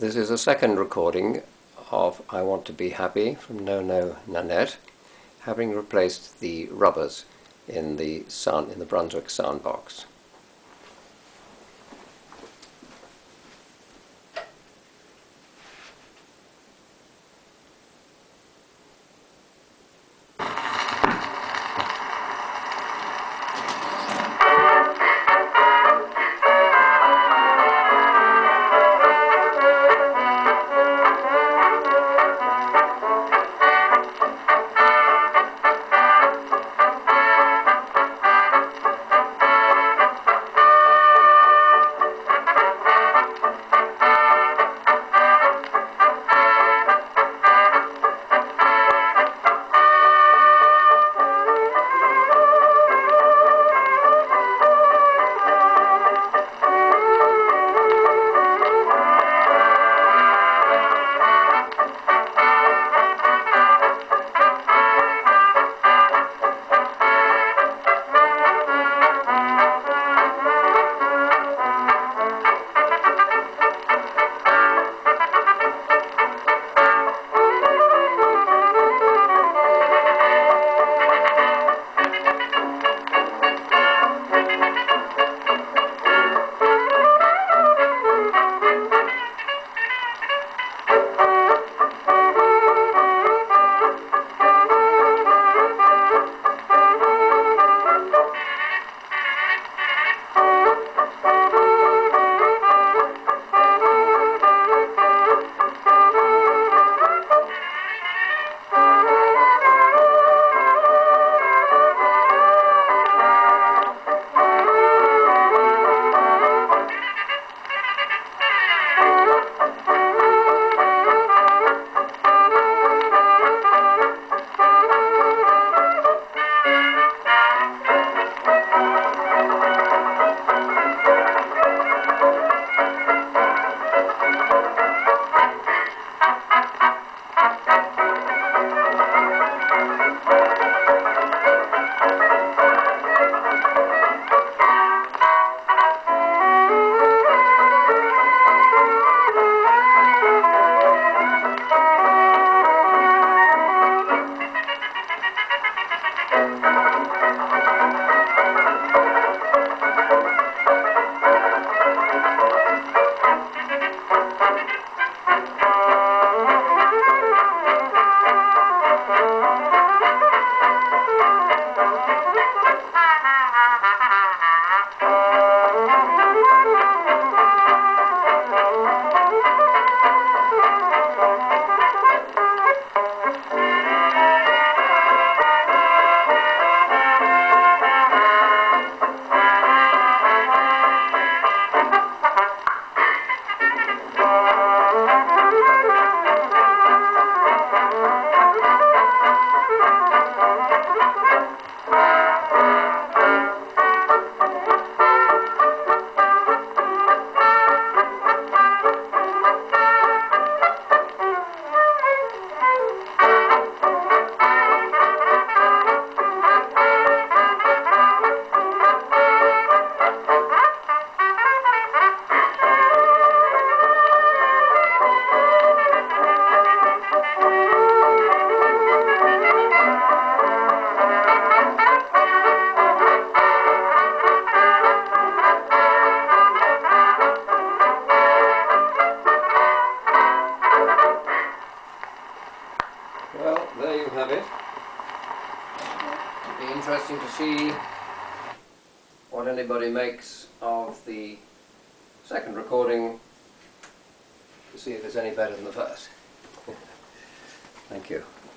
This is a second recording of I Want to Be Happy from No No Nanette, having replaced the rubbers in the Brunswick soundbox. Well, there you have it. It'll be interesting to see what anybody makes of the second recording, to see if it's any better than the first. Thank you.